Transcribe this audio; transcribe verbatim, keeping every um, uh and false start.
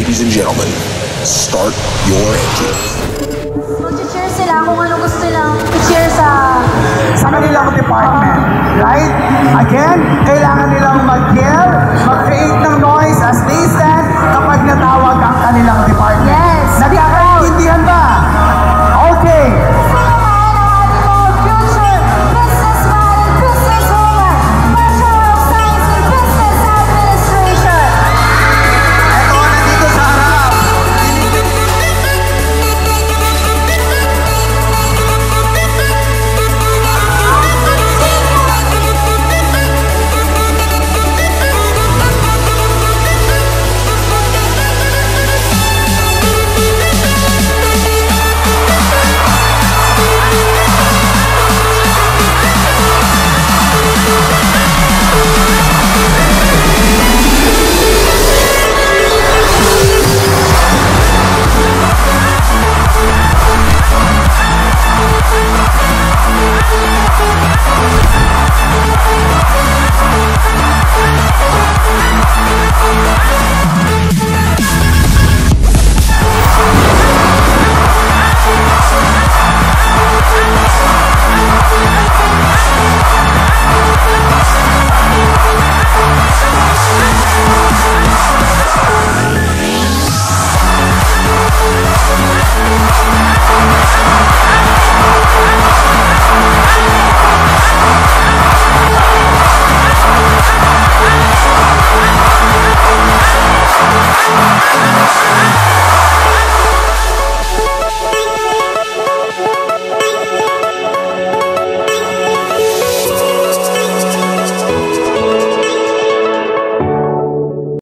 Ladies and gentlemen, start your engines. Mag-cheer sila kung ano gusto lang. I-cheer sa... sa kanilang department. Right? Again, kailangan nilang mag-yell, mag-create ng noise as they stand kapag natawag ang kanilang department.